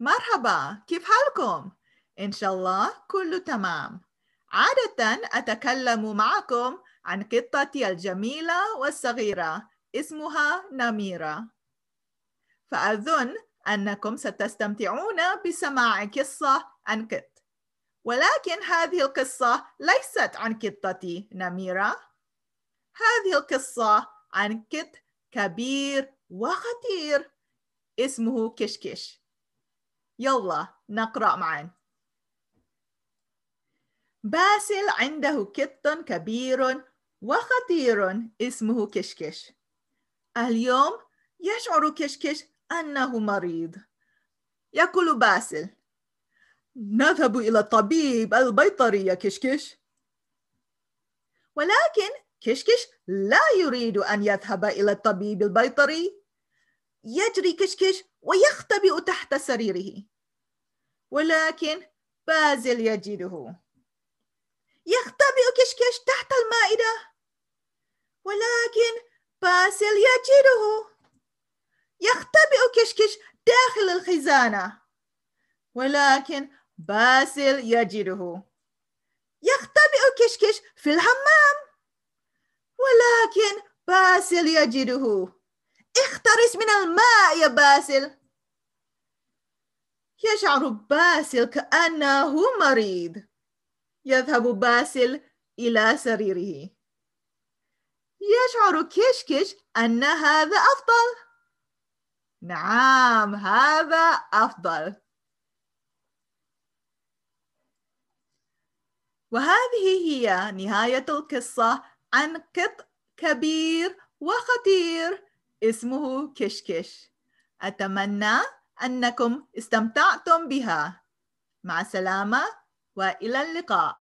مرحبا، كيف حالكم؟ إن شاء الله كله تمام. عادة أتكلم معكم عن قطتي الجميلة والصغيرة اسمها نميرة، فأظن أنكم ستستمتعون بسماع قصة عن قط، ولكن هذه القصة ليست عن قطتي نميرة. هذه القصة عن قط كبير وخطير اسمه كشكش. يلا نقرأ معا. باسل عنده قط كبير وخطير اسمه كشكش. اليوم يشعر كشكش أنه مريض. يقول باسل: نذهب إلى الطبيب البيطري يا كشكش. ولكن كشكش لا يريد أن يذهب إلى الطبيب البيطري. يجري كشكش ويختبئ تحت سريره، ولكن باسل يجده. يختبئ كشكش تحت المائدة، ولكن باسل يجده. يختبئ كشكش داخل الخزانة، ولكن باسل يجده. يختبئ كشكش في الحمام، ولكن باسل يجده. اخترس من الماء يا باسل. يشعر باسل كأنه مريض. يذهب باسل إلى سريره. يشعر كشكش أن هذا أفضل. نعم، هذا أفضل. وهذه هي نهاية القصة عن قط كبير وخطير اسمه كشكش. أتمنى أنكم استمتعتم بها. مع السلامة وإلى اللقاء.